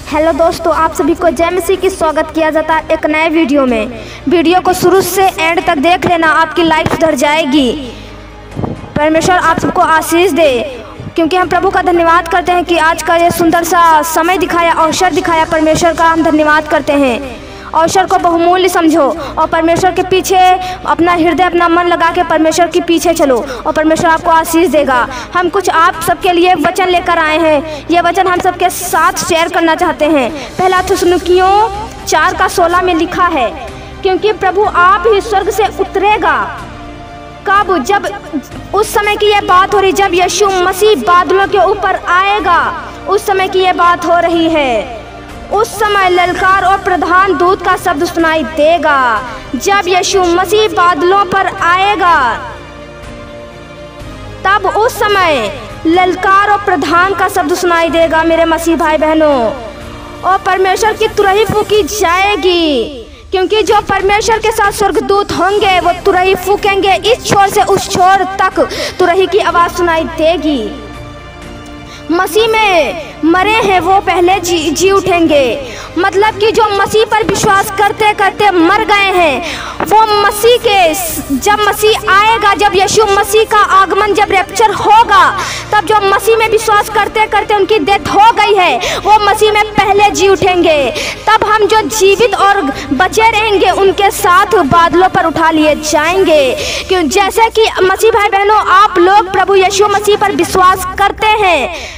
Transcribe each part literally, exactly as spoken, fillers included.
Hello दोस्तों, आप सभी को जय मसीह की स्वागत किया जाता है एक नए वीडियो में। वीडियो को शुरू से एंड तक देख लेना, आपकी लाइफ सुधर जाएगी। परमेश्वर आप सबको आशीष दे, क्योंकि हम प्रभु का धन्यवाद करते हैं कि आज का ये सुंदर सा समय दिखाया, अवसर दिखाया। परमेश्वर का हम धन्यवाद करते हैं। अवसर को बहुमूल्य समझो और परमेश्वर के पीछे अपना हृदय, अपना मन लगा के परमेश्वर के पीछे चलो और परमेश्वर आपको आशीष देगा। हम कुछ आप सबके लिए वचन लेकर आए हैं। ये वचन हम सबके साथ शेयर करना चाहते हैं। पहला थिस्सलुनीकियों चार का सोलह में लिखा है, क्योंकि प्रभु आप ही स्वर्ग से उतरेगा। कब? जब उस समय की ये बात हो रही, जब यीशु मसीह बादलों के ऊपर आएगा, उस समय की ये बात हो रही है। उस समय ललकार और प्रधान दूत का शब्द सुनाई देगा। जब यीशु मसीह बादलों पर आएगा, तब उस समय ललकार और प्रधान का शब्द सुनाई देगा मेरे मसीह भाई बहनों। और परमेश्वर की तुरही फूकी जाएगी, क्योंकि जो परमेश्वर के साथ स्वर्गदूत होंगे वो तुरही फूकेंगे। इस छोर से उस छोर तक तुरही की आवाज़ सुनाई देगी। मसीह में मरे हैं वो पहले जी जी उठेंगे। मतलब कि जो मसीह पर विश्वास करते करते मर गए हैं, वो मसीह के जब मसीह आएगा, जब यीशु मसीह का आगमन, जब रैप्चर होगा, तब जो मसीह में विश्वास करते करते उनकी डेथ हो गई है, वो मसीह में पहले जी उठेंगे। तब हम जो जीवित और बचे रहेंगे उनके साथ बादलों पर उठा लिए जाएंगे। क्यों? जैसे कि मसीह भाई बहनों, आप लोग प्रभु यीशु मसीह पर विश्वास करते हैं,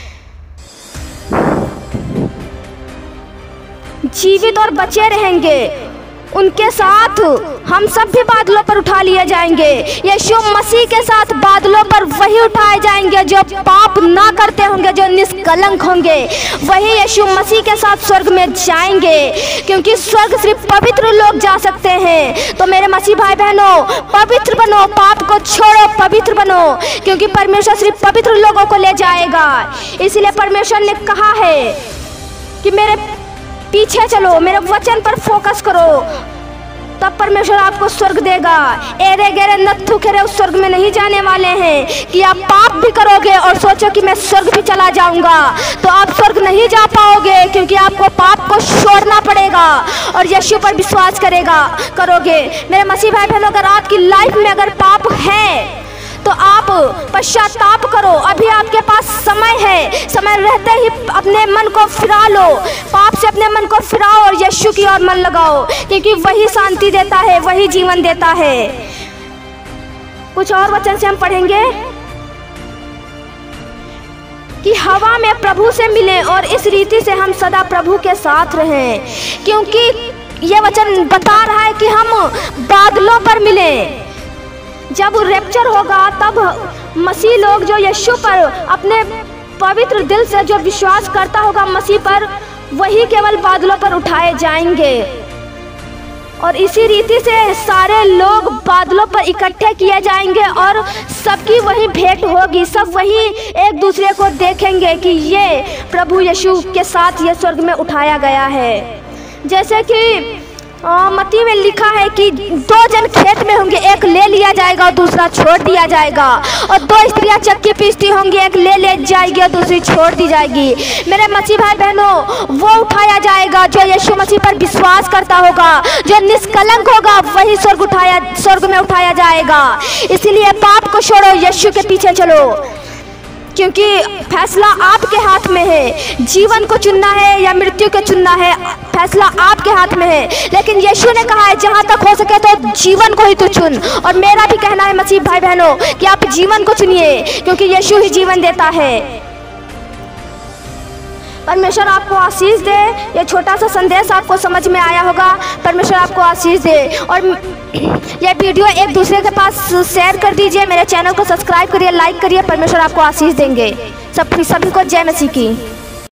जीवित और बचे रहेंगे, उनके साथ हम सब भी बादलों पर उठा लिए जाएंगे। यीशु मसीह के साथ बादलों पर वही उठाए जाएंगे जो पाप ना करते होंगे, जो निष्कलंक होंगे, वही यीशु मसीह के साथ स्वर्ग में जाएंगे। क्योंकि स्वर्ग सिर्फ पवित्र लोग जा सकते हैं। तो मेरे मसीह भाई बहनों, पवित्र बनो, पाप को छोड़ो, पवित्र बनो, क्योंकि परमेश्वर सिर्फ पवित्र लोगों को ले जाएगा। इसलिए परमेश्वर ने कहा है कि मेरे पीछे चलो, मेरे वचन पर फोकस करो, तब परमेश्वर आपको स्वर्ग देगा। एरे गेरे नत्थु खेरे उस स्वर्ग में नहीं जाने वाले हैं कि आप पाप भी करोगे और सोचो कि मैं स्वर्ग भी चला जाऊंगा, तो आप स्वर्ग नहीं जा पाओगे, क्योंकि आपको पाप को छोड़ना पड़ेगा और यीशु पर विश्वास करेगा करोगे। मेरे मसीह भाई बहनों, अगर आपकी लाइफ में अगर पाप है तो आप पश्चाताप करो। अभी आपके पास समय है, समय रहते ही अपने मन को फिरा लो, पाप से अपने मन को फिराओ और यीशु की ओर मन लगाओ, क्योंकि वही शांति देता है, वही जीवन देता है। कुछ और वचन से हम पढ़ेंगे कि हवा में प्रभु से मिलें और इस रीति से हम सदा प्रभु के साथ रहें। क्योंकि ये वचन बता रहा है कि हम बादलों पर मिलें। जब रैप्चर होगा, तब मसीह लोग जो यीशु पर अपने पवित्र दिल से जो विश्वास करता होगा मसीह पर, वही केवल बादलों पर उठाए जाएंगे। और इसी रीति से सारे लोग बादलों पर इकट्ठे किए जाएंगे और सबकी वही भेंट होगी। सब वही एक दूसरे को देखेंगे कि ये प्रभु यीशु के साथ ये स्वर्ग में उठाया गया है। जैसे कि मत्ती में लिखा है कि दो जन खेत में होंगे, एक ले लिया जाएगा और दूसरा छोड़ दिया जाएगा। और दो स्त्रियां चक्की पीसती होंगी, एक ले ले जाएगी और दूसरी छोड़ दी जाएगी। मेरे मसीह भाई बहनों, वो उठाया जाएगा जो यीशु मसीह पर विश्वास करता होगा, जो निष्कलंक होगा, वही स्वर्ग उठाया स्वर्ग में उठाया जाएगा। इसीलिए पाप को छोड़ो, यीशु के पीछे चलो, क्योंकि फैसला आपके हाथ में है। जीवन को चुनना है या मृत्यु को चुनना है, फैसला आपके हाथ में है। लेकिन यीशु ने कहा है जहाँ तक हो सके तो जीवन को ही तो चुन। और मेरा भी कहना है मसीह भाई बहनों कि आप जीवन को चुनिए, क्योंकि यीशु ही जीवन देता है। परमेश्वर आपको आशीष दे। ये छोटा सा संदेश आपको समझ में आया होगा। परमेश्वर आपको आशीष दे। और ये वीडियो एक दूसरे के पास शेयर कर दीजिए। मेरे चैनल को सब्सक्राइब करिए, लाइक करिए। परमेश्वर आपको आशीष देंगे। सब सभी को जय मसीह की।